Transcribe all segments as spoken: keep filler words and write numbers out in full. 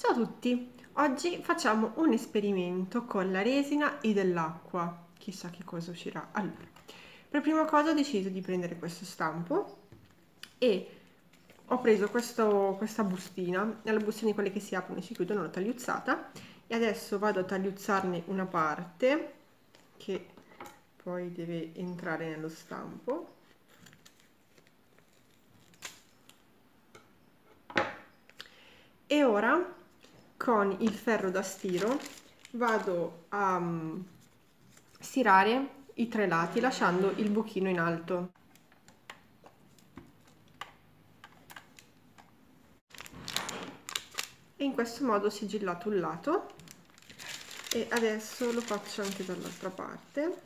Ciao a tutti! Oggi facciamo un esperimento con la resina e dell'acqua. Chissà che cosa uscirà. Allora, per prima cosa ho deciso di prendere questo stampo e ho preso questo, questa bustina, è la bustina di quelle che si aprono e si chiudono, l'ho tagliuzzata e adesso vado a tagliuzzarne una parte che poi deve entrare nello stampo. E ora con il ferro da stiro vado a um, stirare i tre lati lasciando il buchino in alto. E in questo modo ho sigillato un lato e adesso lo faccio anche dall'altra parte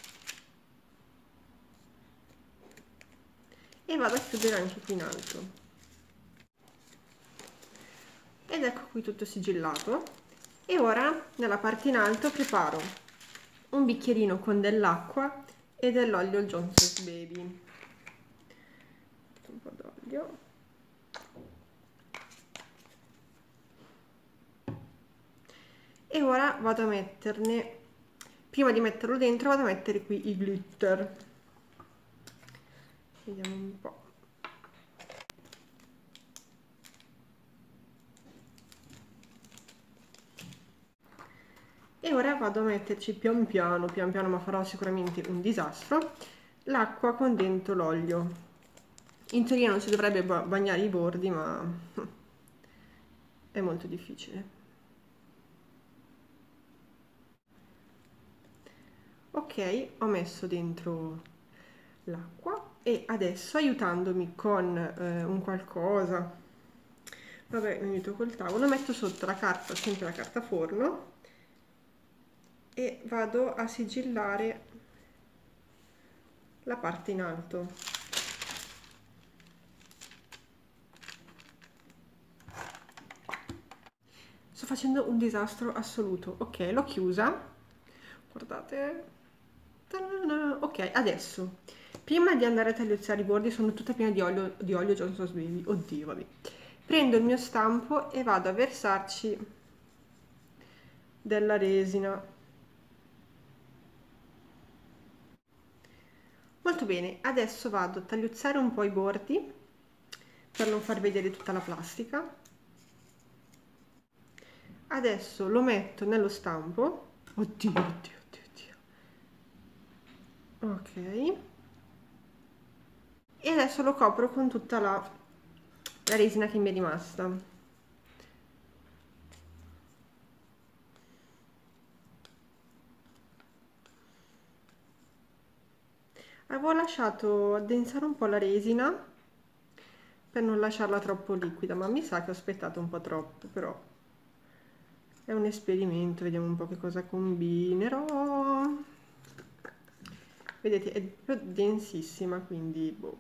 e vado a chiudere anche qui in alto. Ed ecco qui tutto sigillato. E ora nella parte in alto preparo un bicchierino con dell'acqua e dell'olio Johnson's Baby. Un po' d'olio. E ora vado a metterne, prima di metterlo dentro, vado a mettere qui i glitter. Vediamo un po'. E ora vado a metterci pian piano, pian piano, ma farò sicuramente un disastro, l'acqua con dentro l'olio. In teoria non si dovrebbe bagnare i bordi, ma è molto difficile. Ok, ho messo dentro l'acqua e adesso, aiutandomi con eh, un qualcosa, vabbè, mi aiuto col tavolo, metto sotto la carta, sempre la carta forno, e vado a sigillare la parte in alto. Sto facendo un disastro assoluto. Ok, l'ho chiusa, guardate. Ok, adesso prima di andare a tagliuzzare i bordi, sono tutta piena di olio, di olio Johnson's Baby, oddio, vabbè, prendo il mio stampo e vado a versarci della resina. Molto bene, adesso vado a tagliuzzare un po' i bordi per non far vedere tutta la plastica. Adesso lo metto nello stampo. Oddio, oddio, oddio, oddio. Ok. E adesso lo copro con tutta la, la resina che mi è rimasta. Avevo lasciato addensare un po' la resina per non lasciarla troppo liquida, ma mi sa che ho aspettato un po' troppo, però è un esperimento, vediamo un po' che cosa combinerò. Vedete, è proprio densissima, quindi boh,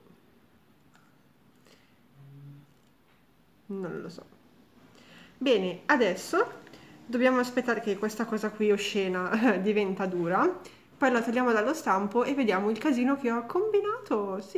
non lo so. Bene, adesso dobbiamo aspettare che questa cosa qui oscena diventa dura, poi la togliamo dallo stampo e vediamo il casino che ho combinato, sì!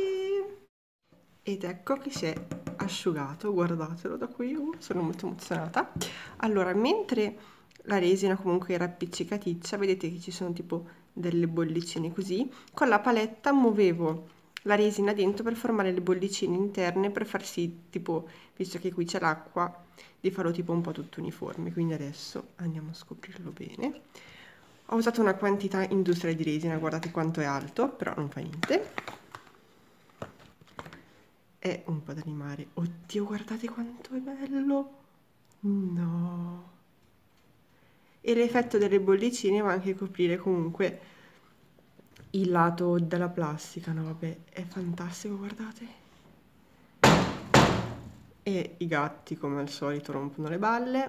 Ed ecco che si è asciugato, guardatelo da qui, uh, sono molto emozionata. Allora, mentre la resina comunque era appiccicaticcia, vedete che ci sono tipo delle bollicine così, con la paletta muovevo la resina dentro per formare le bollicine interne, per far sì, tipo, visto che qui c'è l'acqua, di farlo tipo un po' tutto uniforme. Quindi adesso andiamo a scoprirlo bene. Ho usato una quantità industriale di resina, guardate quanto è alto, però non fa niente. È un po' da animare. Oddio, guardate quanto è bello! No! E l'effetto delle bollicine va anche a coprire comunque il lato della plastica, no? Vabbè, è fantastico, guardate! E i gatti, come al solito, rompono le balle.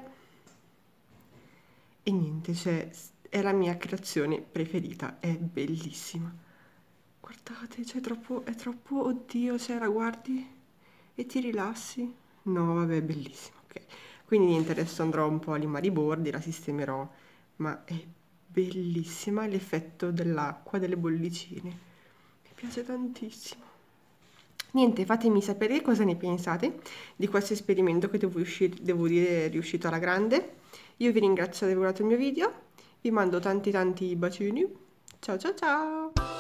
E niente, cioè, è la mia creazione preferita, è bellissima. Guardate, cioè, è troppo, è troppo, oddio, se la guardi e ti rilassi. No, vabbè, è bellissimo, ok. Quindi niente, adesso andrò un po' a limare i bordi, la sistemerò, ma è bellissima l'effetto dell'acqua, delle bollicine. Mi piace tantissimo. Niente, fatemi sapere cosa ne pensate di questo esperimento che devo, uscire, devo dire è riuscito alla grande. Io vi ringrazio di aver guardato il mio video, vi mando tanti tanti bacini. Ciao ciao ciao!